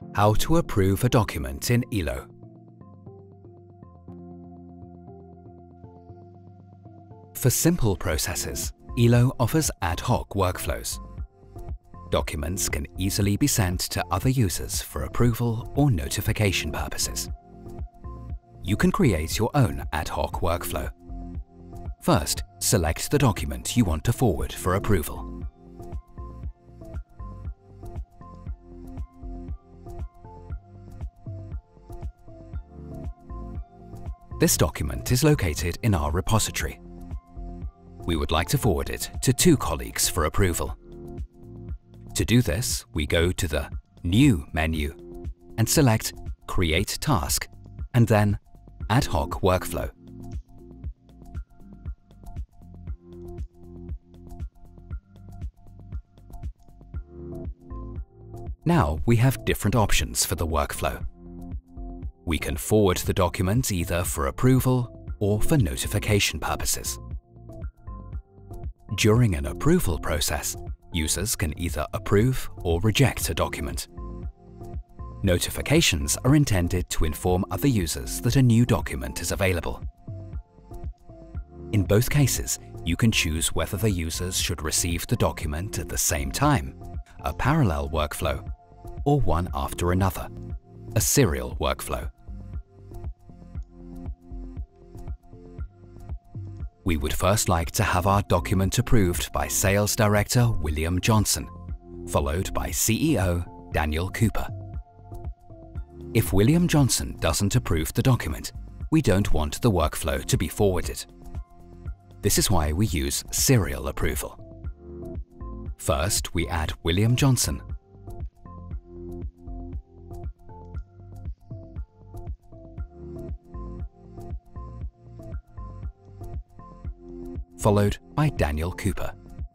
How to approve a document in ELO. For simple processes, ELO offers ad hoc workflows. Documents can easily be sent to other users for approval or notification purposes. You can create your own ad hoc workflow. First, select the document you want to forward for approval. This document is located in our repository. We would like to forward it to 2 colleagues for approval. To do this, we go to the New menu and select Create Task and then Ad hoc Workflow. Now we have different options for the workflow. We can forward the document either for approval or for notification purposes. During an approval process, users can either approve or reject a document. Notifications are intended to inform other users that a new document is available. In both cases, you can choose whether the users should receive the document at the same time, a parallel workflow, or one after another, a serial workflow. We would first like to have our document approved by Sales Director William Johnson, followed by CEO Daniel Cooper. If William Johnson doesn't approve the document, we don't want the workflow to be forwarded. This is why we use serial approval. First, we add William Johnson. Followed by Daniel Cooper.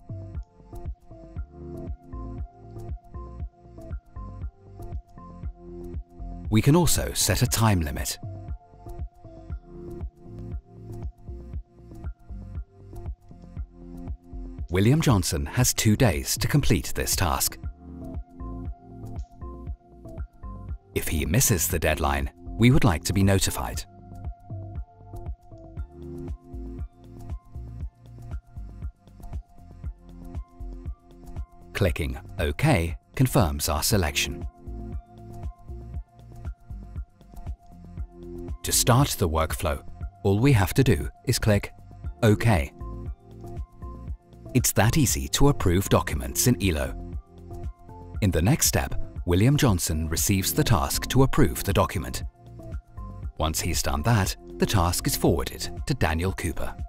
We can also set a time limit. William Johnson has 2 days to complete this task. If he misses the deadline, we would like to be notified. Clicking OK confirms our selection. To start the workflow, all we have to do is click OK. It's that easy to approve documents in ELO. In the next step, William Johnson receives the task to approve the document. Once he's done that, the task is forwarded to Daniel Cooper.